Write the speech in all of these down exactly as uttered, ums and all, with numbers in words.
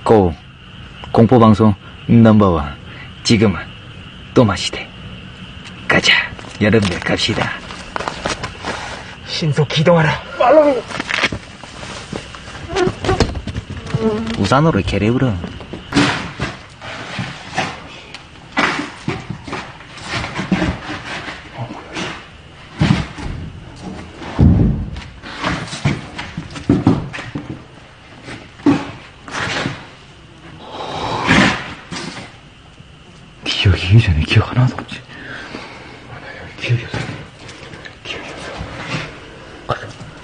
고 공포방송 넘버원 지금은 또마시대. 가자 여러분들 갑시다. 신속 기동하라. 빨리. 우산으로 개래불어. 기억이 이전에 기억 하나도 없지. 기억이 없어. 기억이 없어. 가자.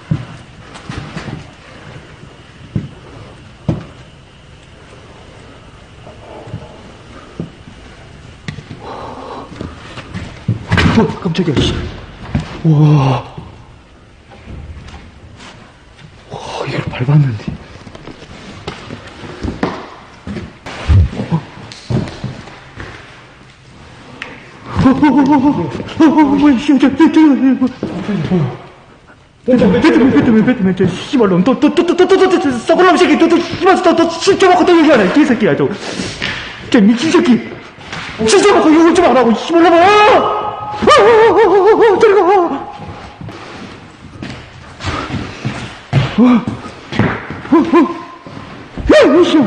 어, 깜짝이야, 씨. 와. 와, 이걸 밟았는데. 뭐야, 씨, 저, 저, 저, 배트맨, 배트맨, 배트맨, 저, 씨발놈, 또, 또, 또, 또, 또, 또, 또, 썩을놈 새끼, 또, 또, 씨발, 또, 또, 술 처먹고 또 얘기하네, 개새끼야, 저. 저, 미친 새끼. 술 처먹고 욕을 좀 안 하고, 씨발놈아! 들어가! 야, 이씨!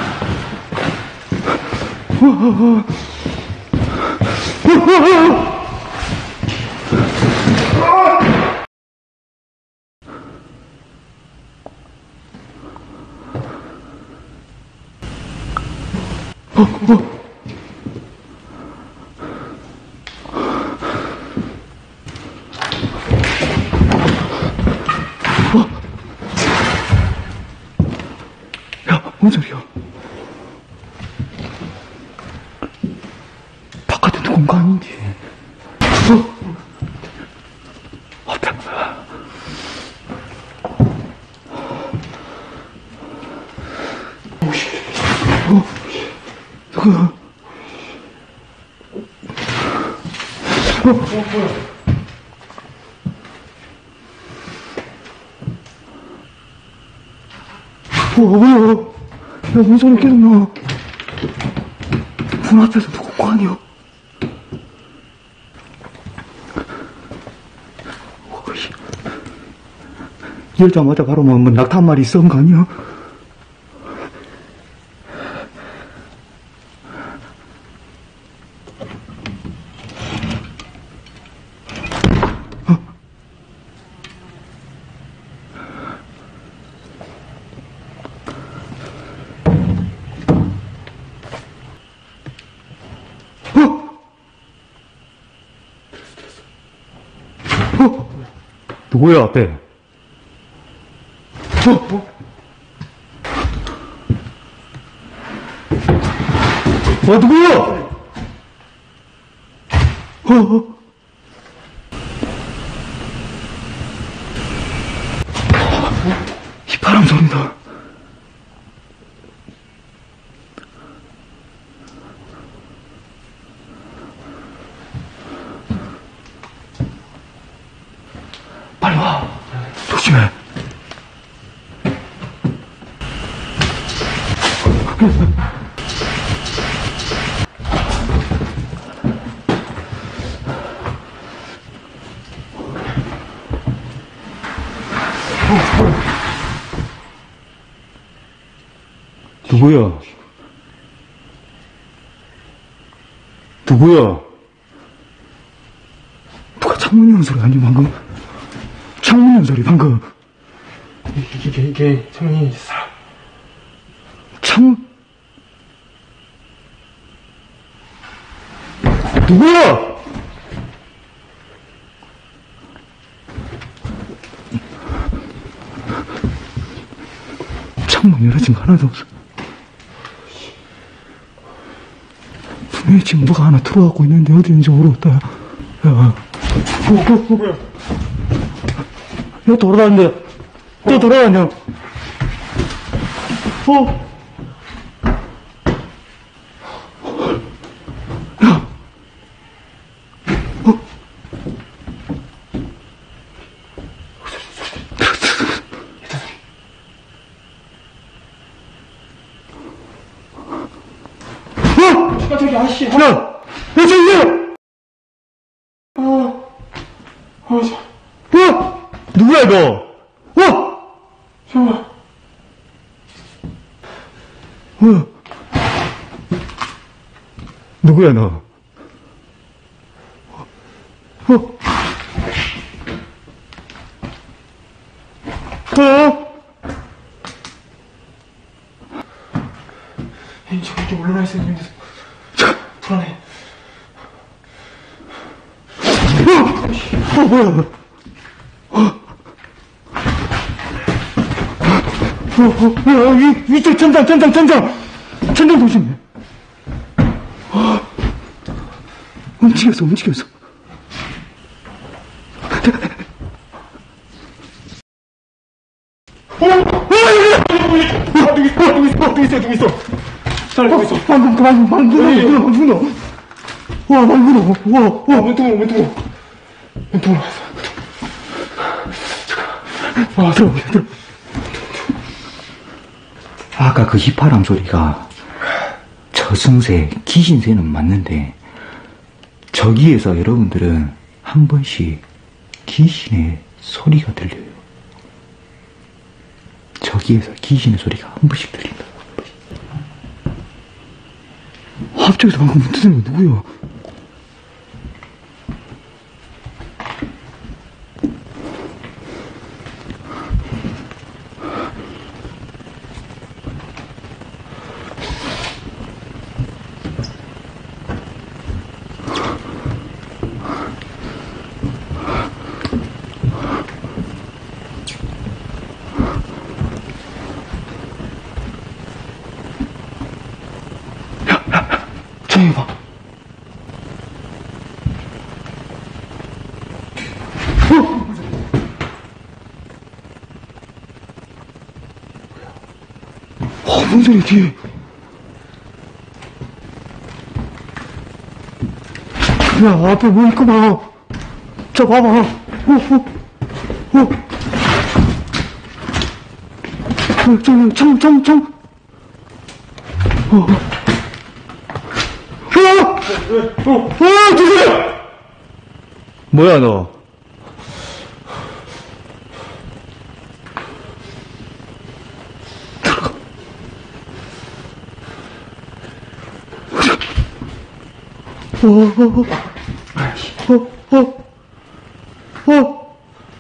어, 어. 어. 야, 뭔 소리야? 바깥에 누군가 아닌데. 어? 어떤 거야? 오씨. 어? 누구야? 어? 어, 뭐야? 어, 뭐야? 야, 뭔 소리 계속 나? 문 앞에서 누군가 아니야? 열자마자 바로 뭐, 뭐 낙타 한 마리 쏜 거 아니야? 어? 어? 어? 누구야 앞에? 어? 어? 어, 누구야? 어? 어? 이 바람 소리다. 빨리 와. 조심해. 누구야? 누구야? 누가 창문 여는 소리 아니야 방금? 창문 여는 소리 방금. 이게, 이게, 이게, 창문이 사람. 창문? 누구야? 창문 열어진 거 하나도 없어. 분명히 지금 누가 하나 들어가고 있는데 어디 있는지 모르겠다. 야, 야, 어, 어, 어, 뭐야? 야, 돌아다닌다. 또 돌아다녀. 어? 야. 어? 깜짝이야, 아씨. 야! 야, 저기요! 아, 아, 저, 어? 누구야, 이거? 어? 잠깐만. 어? 누구야, 너? 어? 어? 형님, 저 이렇게 올라가 있어요, 형님. 불안해. 어, 뭐야? 어, 어, 어, 어, 위, 위쪽 천장, 천장, 천장! 천장 조심해. 어, 움직였어, 움직였어. 어, 어, 여기, 어, 누구 있어, 누구 있어, 누구 있어, 누구 있어. 잘 알고 있어. 방금, 방금, 방금, 방금, 방금, 방금. 와, 방금, 와, 어, 와. 문통으로, 문통으로. 문통으로 왔어. 와, 들어, 들어. 아까 그 휘파람 소리가 저승새, 귀신새는 맞는데 저기에서 여러분들은 한 번씩 귀신의 소리가 들려요. 저기에서 귀신의 소리가 한 번씩 들린다. 앞쪽에서 방금 문 뜯은 거 누구야? 저기 봐. 어? 어, 뭔 소리야, 뒤에. 야, 앞에 뭐 있구만. 저 봐봐. 어, 어, 어. 어, 저기, 참, 참, 참. 어, 어. 어! 어! 어! 누구야! 뭐야, 너? 들어가. 어, 어, 어. 어, 어. 어.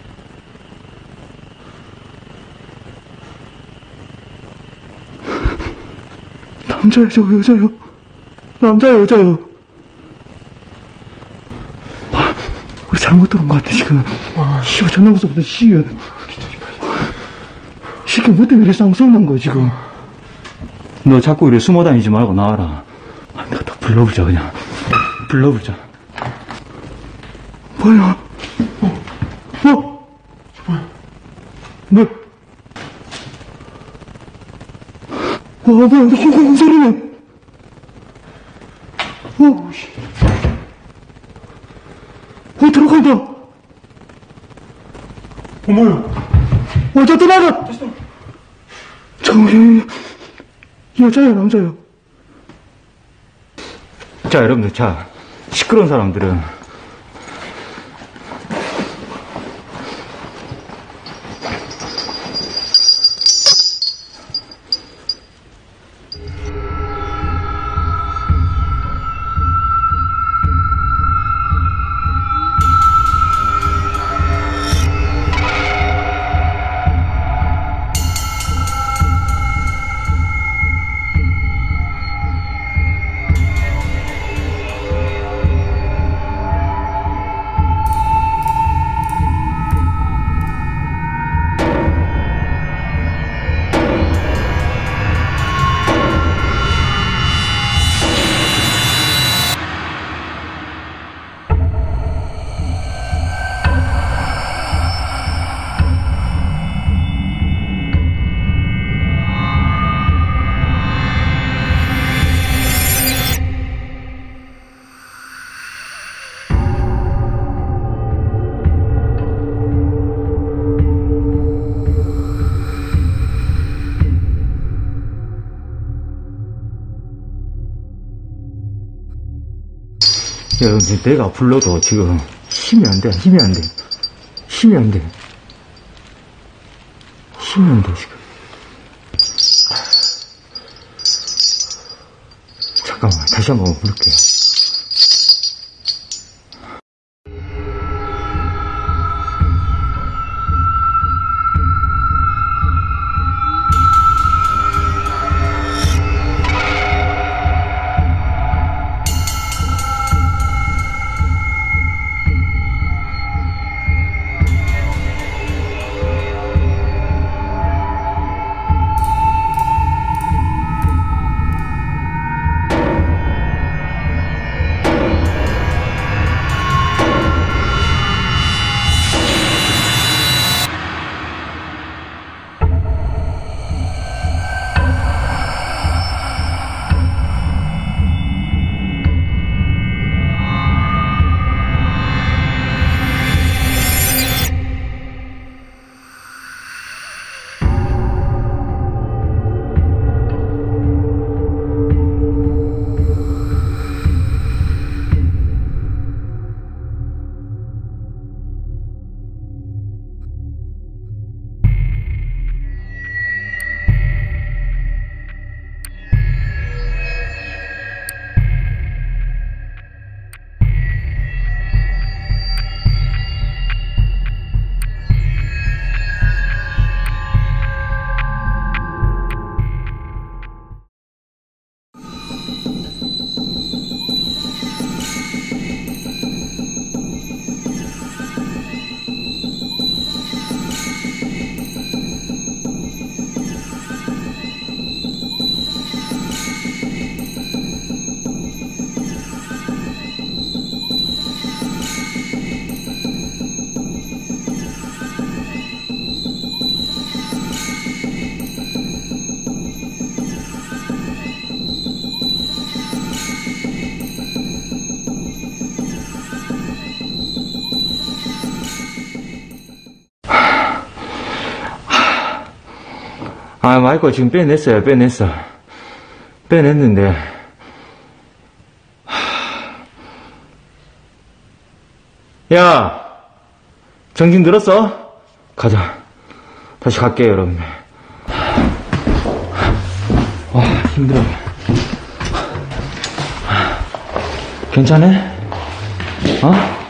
남자야, 저 여자요? 남자야, 여자요? 우리 잘못 들은 것 같아, 지금. 씨가 존나 무섭다, 씨가. 씨가 뭐 때문에 이래 쌍쌍난 거야, 지금. 너 자꾸 이래 숨어 다니지 말고 나와라. 아, 내가 다 불러보자, 그냥. 불러보자. 뭐야? 어? 어? 뭐야? 뭐? 어, 뭐야, 콩콩콩 소리네. 어? 어, 들어간다. 어머요. 어, 저 떠나가. 저기, 여자야, 남자야? 자, 여러분들, 자, 시끄러운 사람들은 근데 내가 불러도 지금 힘이 안 돼, 힘이 안 돼. 힘이 안 돼. 힘이 안 돼, 지금. 잠깐만, 다시 한번 부를게요. 아, 마이크 지금 빼냈어요, 빼냈어. 빼냈는데. 야! 정신 들었어? 가자. 다시 갈게요, 여러분들. 와, 힘들어. 괜찮아? 어?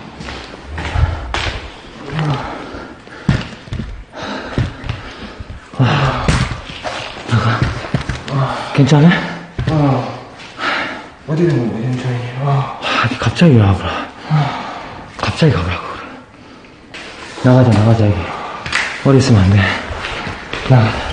괜찮아? 아, 어디 있는 건데, 현찬이? 아, 아, 갑자기 왜 와보라. 갑자기 가보라고. 나가자, 나가자, 여기. 어디 있으면 안 돼. 나가.